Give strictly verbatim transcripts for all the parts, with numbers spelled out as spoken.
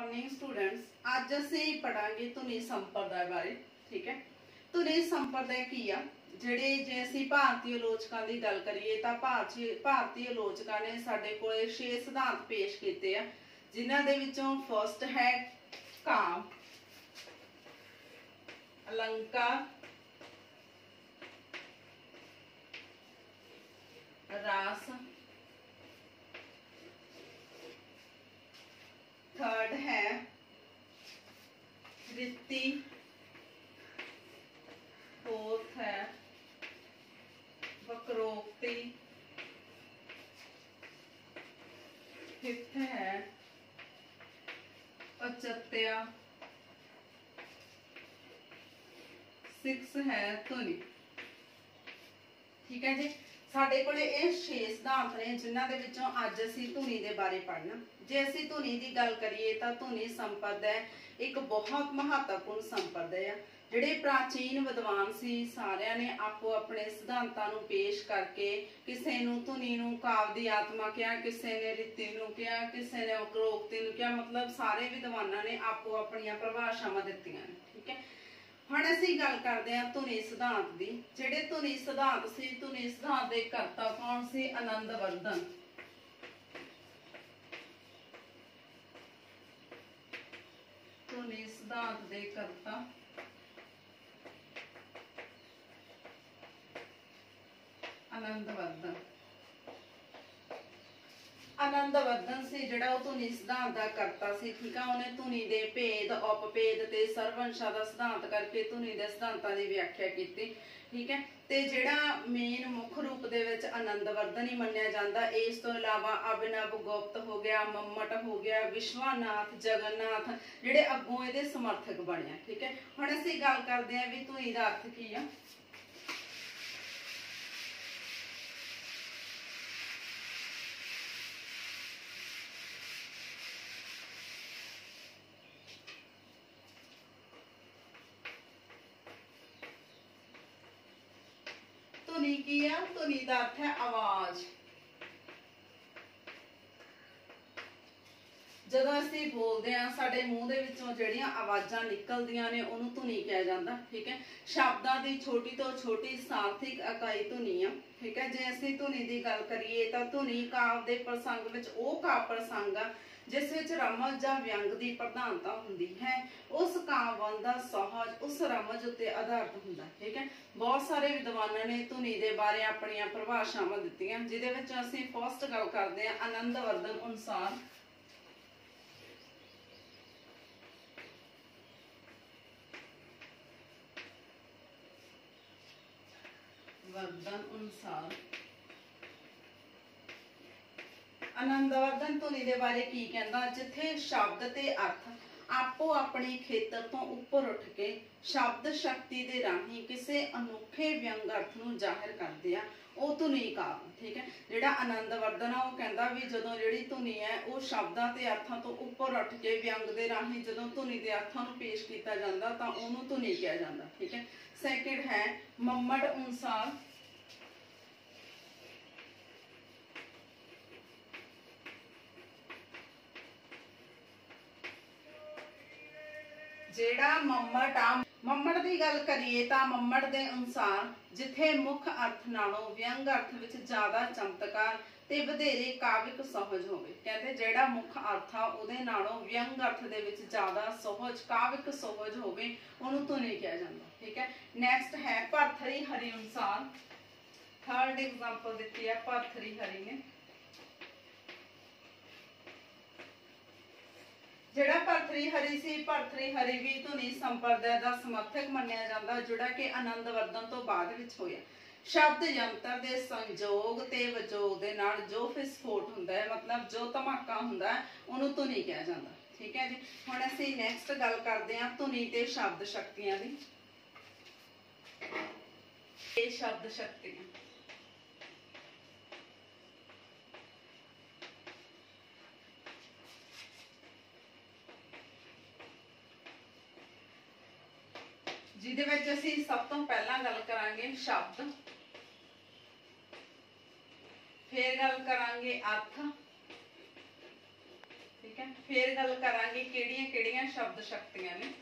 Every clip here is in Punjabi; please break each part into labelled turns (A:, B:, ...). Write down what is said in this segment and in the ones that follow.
A: मॉर्निंग स्टूडेंट्स, आज ਅਸੀਂ ਪੜਾਂਗੇ ਧੁਨੀ ਸੰਪਰਦਾਇ ਬਾਰੇ। ठीक है, ਧੁਨੀ ਸੰਪਰਦਾਇ ਕੀ ਆ? ਜਿਹੜੇ ਜੇ ਅਸੀਂ ਭਾਰਤੀ ਆਲੋਚਕਾਂ ਦੀ ਗੱਲ ਕਰੀਏ ਤਾਂ ਭਾਰਤੀ ਭਾਰਤੀ ਆਲੋਚਕਾਂ ਨੇ ਸਾਡੇ ਕੋਲੇ ਛੇ ਸਿਧਾਂਤ ਪੇਸ਼ ਕੀਤੇ ਆ, ਜਿਨ੍ਹਾਂ ਦੇ ਵਿੱਚੋਂ ਫਰਸਟ ਹੈ ਕਾਵ, अलंकार, रास, थर्ड है वृत्ति, फोर्थ है वक्रोक्ति, फिफ्थ है औचित्य, सिक्स है धुनी। ठीक है जी, साडे कोले ये छे सिद्धांत ने जिन्हां दे विचों अज असीं धुनी दे बारे पढ़ना। जे असीं धुनी दी गल करिए तां धुनी संप्रदाय एक बहुत महत्वपूर्ण संप्रदाय है। जिहड़े प्राचीन विद्वान सी सारियां ने आपो अपने सिद्धांतां नूं पेश करके किसे नूं धुनी नूं काव्य दी आत्मा कहा, किसे ने रीति नूं कहा, किसे ने वक्रोक्ति नूं कहा, मतलब सारे विद्वानां ने आपो अपणियां परिभाषावां दित्तियां ने। ठीक है, ਹੁਣ ਅਸੀਂ ਗੱਲ ਕਰਦੇ ਹਾਂ ਧੁਨੀ ਸਿਧਾਂਤ ਦੀ। ਜਿਹੜੇ ਧੁਨੀ ਸਿਧਾਂਤ ਸੀ, ਧੁਨੀ ਸਿਧਾਂਤ ਦੇ ਕਰਤਾ ਕੌਣ ਸੀ? ਆਨੰਦਵਰਧਨ। ਧੁਨੀ ਸਿਧਾਂਤ ਦੇ ਕਰਤਾ ਆਨੰਦਵਰਧਨ। आनंदवर्धन से जिहड़ा वो धुनी सिद्धांत का करता सी। ठीक है, उन्हें धुनी दे भेद, उपभेद ते सरवंशा का सिद्धांत करके धुनी दे सिद्धांतां दी व्याख्या की। ठीक है, ते जिहड़ा मेन मुख रूप दे विच आनंदवर्धन ही मन्निया जांदा। इस तो इलावा अभिनव गुप्त हो गया, मम्मट हो गया, विश्वनाथ, जगन्नाथ जिहड़े अगों इहदे समर्थक बने। ठीक है, हुण असीं गल करदे हां भी धुनी दा अर्थ की आ। ਧੁਨੀ ਕੀ ਆ? ਧੁਨੀ ਦਾ ਅਰਥ ਹੈ ਆਵਾਜ਼। ਜਦੋਂ ਅਸੀਂ ਬੋਲਦੇ ਆ ਸਾਡੇ ਮੂੰਹ ਦੇ ਵਿੱਚੋਂ ਜਿਹੜੀਆਂ ਆਵਾਜ਼ਾਂ ਨਿਕਲਦੀਆਂ ਨੇ ਉਹਨੂੰ ਧੁਨੀ ਕਿਹਾ ਜਾਂਦਾ। ਠੀਕ ਹੈ, ਸ਼ਬਦਾਂ ਦੀ ਛੋਟੀ ਤੋਂ ਛੋਟੀ ਸਾਰਥਿਕ ਇਕਾਈ ਧੁਨੀ ਆ। ਠੀਕ ਹੈ, ਜੇ ਅਸੀਂ ਧੁਨੀ ਦੀ ਗੱਲ ਕਰੀਏ ਤਾਂ ਧੁਨੀ ਕਾਵ ਦੇ ਪ੍ਰਸੰਗ ਵਿੱਚ ਉਹ ਕਾਵ ਪ੍ਰਸੰਗ ਆ जिस विच रमज या व्यंग की प्रधानता हुंदी है। उस काव्य का सहज उस रमज उत्ते आधारित हुंदा। ठीक है, बहुत सारे विद्वानां ने धुनी दे बारे अपनियां परिभाषावां दित्तियां, जिहदे विच असीं फर्स्ट गल करदे हां आनंदवर्धन अनुसार। वर्धन अनुसार आनंदवर्धन धुनी दे बारे की कहंदा? जिथे शब्द ते अर्थ आपो अपने खेतर तो उपर उठ के शब्द शक्ति दे राही किसी अनोखे व्यंग अर्थ नूं जाहिर करदे आ, ਉਹ ਧੁਨੀ ਕਾਵਿ। ठीक है, जिहड़ा आनंदवर्धन आ ਉਹ कहंदा भी जदों जिहड़ी धुनी है ਉਹ शब्दां ते अर्थां तो उपर उठ के व्यंग दे राही जदों धुनी दे अर्थां नूं पेश कीता जांदा तां ਉਹਨੂੰ ਧੁਨੀ किहा जांदा। ठीक है, सैकेंड है मम्मट अनुसार। जेड़ा मम्मट आ, मम्मट की गल करिए तां मम्मट के अनुसार जिथे मुख अर्थ नालों व्यंग अर्थ विच ज्यादा चमत्कार ते वधेरे काविक सहज होवे। कहते जेड़ा मुख अर्थ आ उहदे नालों व्यंग अर्थ दे विच ज्यादा सहज काविक सहज होवे उहनूं धुनी कहा जांदा। ठीक है, नेक्स्ट है भरथरी हरि अनुसार। थर्ड एग्जांपल दित्ती है भरथरी हरि ने। जिहड़ा भरथरी हरि सी, भरथरी हरि भी धुनी संप्रदाय का समर्थक मन्निया जाता, जिहड़ा कि आनंदवर्धन तो बाद विच होया। शब्द यंत्र के संयोग ते विजोग दे नाल जो विस्फोट हुंदा है, मतलब जो धमाका हुंदा है, उहनूं धुनी कहा जाता। ठीक है जी, हुण असीं नैक्सट गल करदे हां धुनी ते शब्द शक्तियां दी। ये शब्द शक्तियां जिहदे विच असीं सब तो पहला गल करांगे शब्द, फिर गल करांगे अर्थ, ठीक है। फिर गल करांगे किहड़ियां किहड़ियां शब्द शक्तियां ने।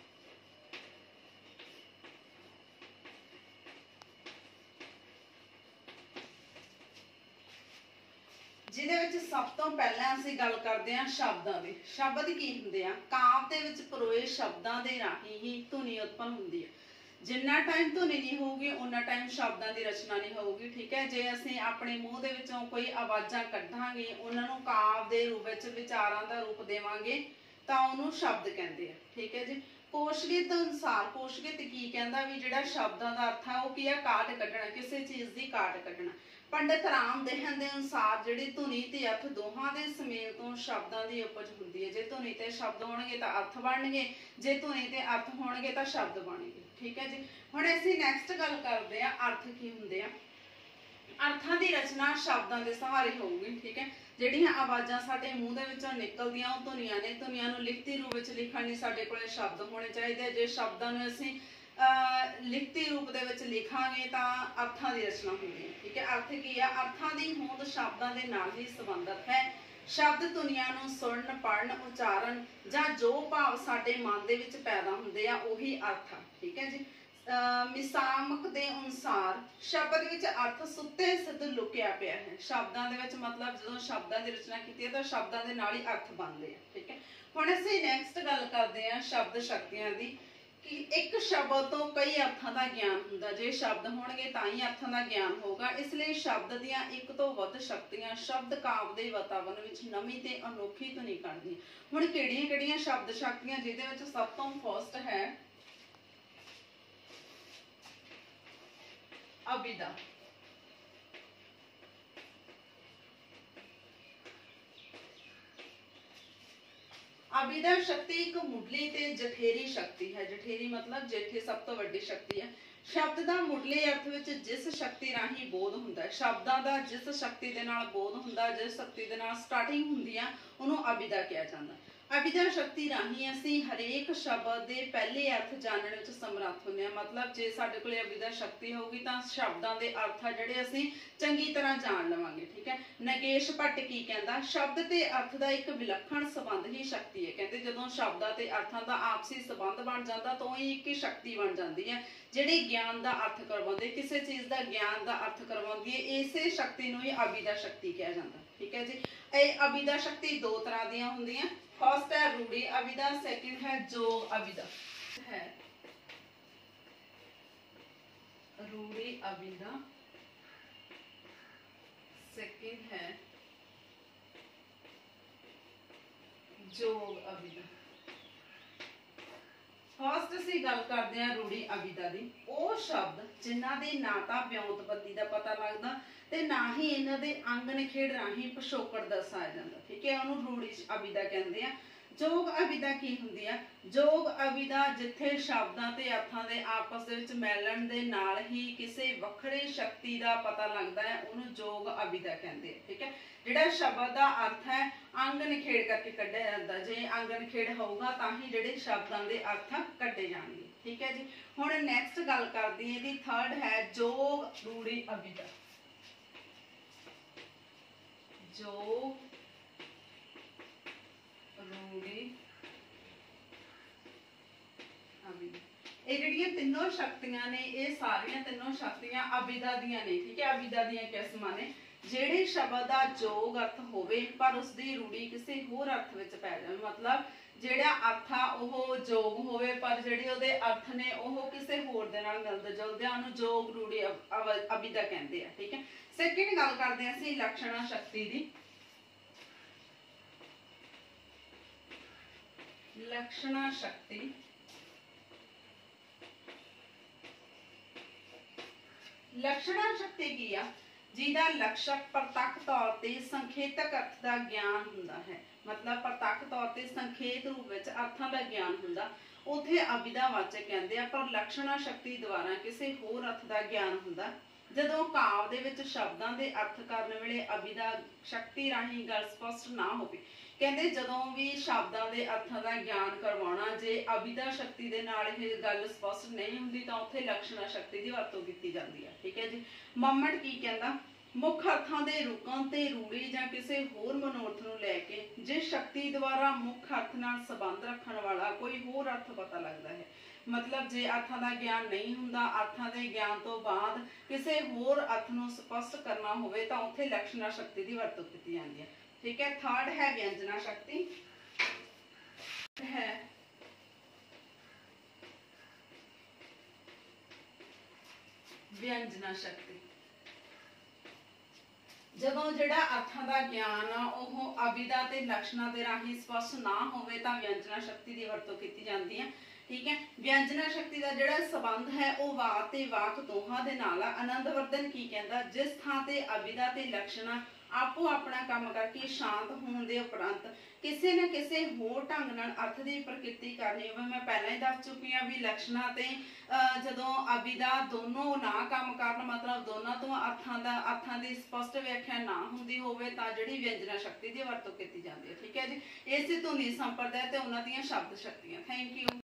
A: ਜਿਹਦੇ ਵਿੱਚ ਸਭ ਤੋਂ ਪਹਿਲਾਂ ਅਸੀਂ ਗੱਲ ਕਰਦੇ ਹਾਂ ਸ਼ਬਦਾਂ ਦੀ। ਸ਼ਬਦ ਕੀ ਹੁੰਦੇ ਆ? ਕਾਵ ਦੇ ਵਿੱਚ ਪਰੋਏ ਸ਼ਬਦਾਂ ਦੇ ਰਾਹੀਂ ਹੀ ਧੁਨੀ ਉਤਪੰਨ ਹੁੰਦੀ ਹੈ। ਜਿੰਨਾ ਟਾਈਮ ਧੁਨੀ ਨਹੀਂ ਹੋਊਗੀ ਉਹਨਾਂ ਟਾਈਮ ਸ਼ਬਦਾਂ ਦੀ ਰਚਨਾ ਨਹੀਂ ਹੋਊਗੀ। ਠੀਕ ਹੈ, ਜੇ ਅਸੀਂ ਆਪਣੇ ਮੂੰਹ ਦੇ ਵਿੱਚੋਂ ਕੋਈ ਆਵਾਜ਼ਾਂ ਕੱਢਾਂਗੇ, ਉਹਨਾਂ ਨੂੰ ਕਾਵ ਦੇ ਰੂਪ ਵਿੱਚ ਵਿਚਾਰਾਂ ਦਾ ਰੂਪ ਦੇਵਾਂਗੇ ਤਾਂ ਉਹਨੂੰ ਸ਼ਬਦ ਕਹਿੰਦੇ ਆ। ਠੀਕ ਹੈ ਜੀ। ਕੋਸ਼ਗਿਤ ਅਨੁਸਾਰ ਕੋਸ਼ਗਿਤ ਕੀ ਕਹਿੰਦਾ ਵੀ ਜਿਹੜਾ ਸ਼ਬਦਾਂ ਦਾ ਅਰਥ ਹੈ ਉਹ ਕੀ ਆ? ਕਾਢ ਕੱਢਣਾ, ਕਿਸੇ ਚੀਜ਼ ਦੀ ਕਾਢ ਕੱਢਣਾ। ਪੰਡਿਤ ਰਾਮਦੇਹਨ ਦੇ ਅਨੁਸਾਰ ਜਿਹੜੀ ਧੁਨੀ ਤੇ ਅਰਥ ਦੋਹਾਂ ਦੇ ਸੁਮੇਲ ਤੋਂ ਸ਼ਬਦਾਂ ਦੀ ਉਪਜ ਹੁੰਦੀ ਹੈ। ਜੇ ਧੁਨੀ ਤੇ ਸ਼ਬਦ ਹੋਣਗੇ ਤਾਂ ਅਰਥ ਬਣਨਗੇ, ਜੇ ਧੁਨੀ ਤੇ ਅਰਥ ਹੋਣਗੇ ਤਾਂ ਸ਼ਬਦ ਬਣਨਗੇ। ਠੀਕ ਹੈ ਜੀ। ਹੁਣ ਅਸੀਂ ਨੈਕਸਟ ਗੱਲ ਕਰਦੇ ਆ ਅਰਥ ਕੀ ਹੁੰਦੇ ਆ। ਅਰਥਾਂ ਦੀ ਰਚਨਾ ਸ਼ਬਦਾਂ ਦੇ ਸਹਾਰੇ ਹੋਊਗੀ। ਠੀਕ ਹੈ, ਜਿਹੜੀਆਂ ਆਵਾਜ਼ਾਂ ਸਾਡੇ ਮੂੰਹ ਦੇ ਵਿੱਚੋਂ ਨਿਕਲਦੀਆਂ ਉਹ ਧੁਨੀਆਂ ਨੇ। ਧੁਨੀਆਂ ਨੂੰ ਲਿਖਤੀ ਰੂਪ ਵਿੱਚ ਲਿਖਣ ਲਈ ਸਾਡੇ ਕੋਲੇ ਸ਼ਬਦ ਹੋਣੇ ਚਾਹੀਦੇ। ਜੇ ਸ਼ਬਦਾਂ ਨੂੰ ਅਸੀਂ ਅਹ ਲਿਖਤੀ ਰੂਪ ਦੇ ਵਿੱਚ ਲਿਖਾਂਗੇ ਤਾਂ ਅਰਥਾਂ ਦੀ ਰਚਨਾ ਹੁੰਦੀ ਹੈ। ਠੀਕ ਹੈ, ਅਰਥ ਕੀ ਆ? ਅਰਥਾਂ ਦੀ ਹੋਂਦ ਸ਼ਬਦਾਂ ਦੇ ਨਾਲ ਹੀ ਸੰਬੰਧਿਤ ਹੈ। ਸ਼ਬਦ ਧੁਨੀਆਂ ਨੂੰ ਸੁਣਨ, ਪੜ੍ਹਨ, ਉਚਾਰਨ ਜਾਂ ਜੋ ਭਾਵ ਸਾਡੇ ਮਨ ਦੇ ਵਿੱਚ ਪੈਦਾ ਹੁੰਦੇ ਆ ਉਹੀ ਅਰਥ ਆ। ਠੀਕ ਹੈ ਜੀ। ਮਿਸਾਮਕ ਦੇ ਅਨੁਸਾਰ ਸ਼ਬਦ ਵਿੱਚ ਅਰਥ ਸੁੱਤੇ ਸਿੱਧ ਲੁਕਿਆ ਪਿਆ ਹੈ। ਸ਼ਬਦਾਂ ਦੇ ਵਿੱਚ ਮਤਲਬ ਜਦੋਂ ਸ਼ਬਦਾਂ ਦੀ ਰਚਨਾ ਕੀਤੀ ਹੈ ਤਾਂ ਸ਼ਬਦਾਂ ਦੇ ਨਾਲ ਹੀ ਅਰਥ ਬਣਦੇ ਆ। ਠੀਕ ਹੈ, ਹੁਣ ਅਸੀਂ ਨੈਕਸਟ ਗੱਲ ਕਰਦੇ ਹਾਂ ਸ਼ਬਦ ਸ਼ਕਤੀਆਂ ਦੀ ਕਿ ਇੱਕ ਸ਼ਬਦ ਤੋਂ ਕਈ ਅਰਥਾਂ ਦਾ ਗਿਆਨ ਹੁੰਦਾ। ਜੇ ਸ਼ਬਦ ਹੋਣਗੇ ਤਾਂ ਹੀ ਅਰਥਾਂ ਦਾ ਗਿਆਨ ਹੋਗਾ। ਇਸ ਲਈ ਸ਼ਬਦ ਦੀਆਂ ਇੱਕ ਤੋਂ ਵੱਧ ਸ਼ਕਤੀਆਂ ਸ਼ਬਦ ਕਾਵ ਦੇ ਵਾਤਾਵਰਨ ਵਿੱਚ ਨਵੀਂ ਤੇ ਅਨੋਖੀ ਧੁਨੀ ਕੱਢਦੀਆਂ। ਹੁਣ ਕਿਹੜੀਆਂ ਕਿਹੜੀਆਂ ਸ਼ਬਦ ਸ਼ਕਤੀਆਂ? ਜਿਹਦੇ ਵਿੱਚ ਸਭ ਤੋਂ ਫਸਟ ਹੈ ਅਬਿਦਾ। ਅਬਿਦਾ ਸ਼ਕਤੀ ਇੱਕ ਮੁੱਢਲੀ ਤੇ ਜਠੇਰੀ ਸ਼ਕਤੀ ਹੈ। ਜਠੇਰੀ ਮਤਲਬ ਜੇਠੀ ਸਭ ਤੋਂ ਵੱਡੀ ਸ਼ਕਤੀ ਹੈ। ਸ਼ਬਦ ਦਾ ਮੁੱਢਲੇ ਅਰਥ ਵਿੱਚ ਜਿਸ ਸ਼ਕਤੀ ਰਾਹੀਂ ਬੋਧ ਹੁੰਦਾ ਹੈ, ਸ਼ਬਦਾਂ ਦਾ ਜਿਸ ਸ਼ਕਤੀ ਦੇ ਨਾਲ ਬੋਧ ਹੁੰਦਾ, ਜਿਸ ਸ਼ਕਤੀ ਦੇ ਨਾਲ ਸਟਾਰਟਿੰਗ ਹੁੰਦੀ ਆ ਉਹਨੂੰ ਅਬਿਦਾ ਕਿਹਾ ਜਾਂਦਾ। ਅਬਿਦਾ ਸ਼ਕਤੀ ਰਾਹੀਂ ਅਸੀਂ ਹਰੇਕ ਸ਼ਬਦ ਦੇ ਪਹਿਲੇ ਅਰਥ ਜਾਣਨ ਵਿੱਚ ਸਮਰੱਥ ਹੁੰਦੇ ਹਾਂ। ਮਤਲਬ ਜੇ ਸਾਡੇ ਕੋਲ ਅਬਿਦਾ ਸ਼ਕਤੀ ਹੋਊਗੀ ਤਾਂ ਸ਼ਬਦਾਂ ਦੇ ਅਰਥ ਆ ਜਿਹੜੇ ਅਸੀਂ ਚੰਗੀ ਤਰ੍ਹਾਂ ਜਾਣ ਲਵਾਂਗੇ। ਠੀਕ ਹੈ, ਨਗੇਸ਼ ਭੱਟ ਕੀ ਕਹਿੰਦਾ? ਸ਼ਬਦ ਤੇ ਅਰਥ ਦਾ ਇੱਕ ਵਿਲੱਖਣ ਸੰਬੰਧ ਹੀ ਸ਼ਕਤੀ ਹੈ। ਕਹਿੰਦੇ ਜਦੋਂ ਸ਼ਬਦਾਂ ਤੇ ਅਰਥਾਂ ਦਾ ਆਪਸੀ ਸੰਬੰਧ ਬਣ ਜਾਂਦਾ ਤਾਂ ਉਹ ਇੱਕ ਹੀ ਸ਼ਕਤੀ ਬਣ ਜਾਂਦੀ ਹੈ ਜਿਹੜੀ ਗਿਆਨ ਦਾ ਅਰਥ ਕਰਵਾਉਂਦੀ, ਕਿਸੇ ਚੀਜ਼ ਦਾ ਗਿਆਨ ਦਾ ਅਰਥ ਕਰਵਾਉਂਦੀ ਹੈ। ਇਸੇ ਸ਼ਕਤੀ ਨੂੰ ਹੀ ਅਬਿਦਾ ਸ਼ਕਤੀ ਕਿਹਾ ਜਾਂਦਾ। ਠੀਕ ਹੈ ਜੀ। ਇਹ ਅਬਿਦਾ ਸ਼ਕਤੀ ਦੋ ਤਰ੍ਹਾਂ ਦੀਆਂ ਹੁੰਦੀਆਂ। फर्स्ट है रूढ़ी अविदा, सेकंड है जोग अविदा। है रूढ़ी अविदा, सेकंड है जोग अविदा। फर्स्ट ਅਸੀਂ ਗੱਲ ਕਰਦੇ ਹਾਂ ਰੂੜੀ ਅਬਿਦਾ ਦੀ। ਉਹ ਸ਼ਬਦ ਜਿਨ੍ਹਾਂ ਦੇ ਨਾ ਤਾਂ ਵਿਉਂਤਪਤੀ ਦਾ ਪਤਾ ਲੱਗਦਾ ਤੇ ਨਾ ਹੀ ਇਹਨਾਂ ਦੇ ਅੰਗ ਨਿਖੇੜ ਰਾਹੀਂ ਪਿਛੋਕੜ ਦਰਸਾਇਆ ਜਾਂਦਾ। ਠੀਕ ਹੈ, ਉਹਨੂੰ ਰੂੜੀ ਅਬਿਦਾ ਕਹਿੰਦੇ ਆ। जोग अविदा की ਹੁੰਦੀ ਆ? जोग अविदा ਜਿੱਥੇ ਸ਼ਬਦਾਂ ਤੇ ਅਰਥਾਂ ਦੇ ਆਪਸ ਦੇ ਵਿੱਚ ਮਿਲਣ ਦੇ ਨਾਲ ਹੀ ਕਿਸੇ ਵੱਖਰੇ ਸ਼ਕਤੀ ਦਾ ਪਤਾ ਲੱਗਦਾ ਹੈ ਉਹਨੂੰ जोग अविदा ਕਹਿੰਦੇ ਆ। ਠੀਕ ਹੈ, ਜਿਹੜਾ ਸ਼ਬਦ ਦਾ ਅਰਥ ਹੈ ਅੰਗ ਨਿਖੇੜ ਕਰਕੇ ਕੱਢਿਆ ਜਾਂਦਾ। ਜੇ ਅੰਗ ਨਿਖੇੜ ਹੋਊਗਾ ਤਾਂ ਹੀ ਜਿਹੜੇ ਸ਼ਬਦਾਂ ਦੇ ਅਰਥ ਕੱਢੇ ਜਾਣਗੇ। ਠੀਕ ਹੈ ਜੀ। ਹੁਣ ਨੈਕਸਟ ਗੱਲ ਕਰਦੀ ਹਾਂ ਇਹਦੀ ਥਰਡ ਹੈ जोग रूढ़ी अविदा। जोग रूढ़ी अविदा। ਇਹ ਜਿਹੜੀਆਂ ਤਿੰਨੋਂ ਸ਼ਕਤੀਆਂ ਨੇ ਇਹ ਸਾਰੀਆਂ ਤਿੰਨੋਂ ਸ਼ਕਤੀਆਂ ਅਬਿਦਾ ਦੀਆਂ ਨੇ। ਠੀਕ ਹੈ, ਅਬਿਦਾ ਦੀਆਂ ਕਿਸਮਾਂ ਨੇ। ਜਿਹੜੇ ਸ਼ਬਦ ਦਾ ਜੋਗ ਅਰਥ ਹੋਵੇ ਪਰ ਉਸ ਦੀ ਰੂੜੀ ਕਿਸੇ ਹੋਰ ਅਰਥ ਵਿੱਚ ਪੈ ਜਾਵੇ। ਮਤਲਬ ਜਿਹੜਾ ਅਰਥ ਆ ਉਹ ਜੋਗ ਹੋਵੇ ਪਰ ਜਿਹੜੇ ਉਹਦੇ ਅਰਥ ਨੇ ਉਹ ਕਿਸੇ ਹੋਰ ਦੇ ਨਾਲ ਮਿਲਦੇ ਜੁਲਦੇ ਆ, ਉਹਨੂੰ ਜੋਗ ਰੂੜੀ ਅਬਿਦਾ ਕਹਿੰਦੇ ਆ। ਠੀਕ ਹੈ, ਸੈਕਿੰਡ ਗੱਲ ਕਰਦੇ ਹਾਂ ਅਸੀਂ ਲਕਸ਼ਣਾ ਸ਼ਕਤੀ ਦੀ। लक्षणा शक्ति लक्षणा शक्ति की आ जिहदा लक्षक प्रतੱਖ तौर ते संखेतक अर्थ का ज्ञान हुंदा है। मतलब प्रतੱਖ तौर ते संखेत रूप विच अर्थां का ज्ञान हुंदा, उत्थे अबिदा वाचक कहंदे आ। पर लक्षणा शक्ति द्वारा किसी होर अर्थ का ज्ञान हुंदा। ਜਦੋਂ ਕਾਵ ਦੇ ਵਿੱਚ ਸ਼ਬਦਾਂ ਦੇ ਅਰਥ ਕਰਨ ਵੇਲੇ ਅਬਿਦਾ ਸ਼ਕਤੀ ਰਾਹੀਂ ਗੱਲ ਸਪਸ਼ਟ ਨਾ ਹੋਵੇ। ਕਹਿੰਦੇ ਜਦੋਂ ਵੀ ਸ਼ਬਦਾਂ ਦੇ ਅਰਥਾਂ ਦਾ ਗਿਆਨ ਕਰਵਾਉਣਾ ਜੇ ਅਬਿਦਾ ਸ਼ਕਤੀ ਦੇ ਨਾਲ ਇਹ ਗੱਲ ਸਪਸ਼ਟ ਨਹੀਂ ਹੁੰਦੀ ਤਾਂ ਉੱਥੇ ਲਕਸ਼ਣਾ ਸ਼ਕਤੀ ਦੀ ਵਰਤੋਂ ਕੀਤੀ ਜਾਂਦੀ ਹੈ। ਠੀਕ ਹੈ ਜੀ। ਮੰਮਟ ਕੀ ਕਹਿੰਦਾ? ਮੁੱਖ ਅਰਥਾਂ ਦੇ ਰੁਕਣ ਤੇ ਰੂੜੀ ਜਾਂ ਕਿਸੇ ਹੋਰ ਮਨੋਰਥ ਨੂੰ ਲੈ ਕੇ ਜਿਸ ਸ਼ਕਤੀ ਦੁਆਰਾ ਮੁੱਖ ਅਰਥ ਨਾਲ ਸੰਬੰਧ ਰੱਖਣ ਵਾਲਾ ਕੋਈ ਹੋਰ ਅਰਥ ਪਤਾ ਲੱਗਦਾ ਹੈ। मतलब जे अर्थां दा ज्ञान नहीं हुंदा, अर्थां दे ज्ञान तो बाद किसी होर अर्थ नूं स्पष्ट करना होवे तां उत्थे लक्षणा शक्ति दी वरतों कीती जांदी है। ठीक है, थर्ड है व्यंजना शक्ति है व्यंजना शक्ति। ਜਦੋਂ ਜਿਹੜਾ ਅਰਥਾਂ ਦਾ ਗਿਆਨ ਆ ਉਹ ਅਭਿਦਾ ਤੇ ਲਕਸ਼ਣਾਂ ਦੇ ਰਾਹੀਂ ਸਪਸ਼ਟ ਨਾ ਹੋਵੇ ਤਾਂ ਵਿਅੰਜਨਾ ਸ਼ਕਤੀ ਦੀ ਵਰਤੋਂ ਕੀਤੀ ਜਾਂਦੀ ਹੈ। ठीक है, व्यंजना शक्ति का जिहड़ा संबंध है वह वाक ते वाक दोहां दे नाल आ। आनंदवर्धन की कहंदा, जिस थां ते अभिधा ते लक्षणा आपो अपना काम करके शांत होने दे उपरंत किसी न किसी होर ढंग नाल अर्थ की प्रकृति करनी होवे। मैं पहले ही दस चुकी हाँ भी लक्षणा ते जदों अभिधा दोनों ना काम करन, मतलब दोनों तो अर्थां दा अर्थां दी स्पष्ट व्याख्या ना हुंदी होवे तां जिहड़ी व्यंजना शक्ति दी वरतों कीती जांदी है। ठीक है जी, इस धुनी संप्रदाय ते उन्हां दीयां शब्द शक्तियां। Thank you.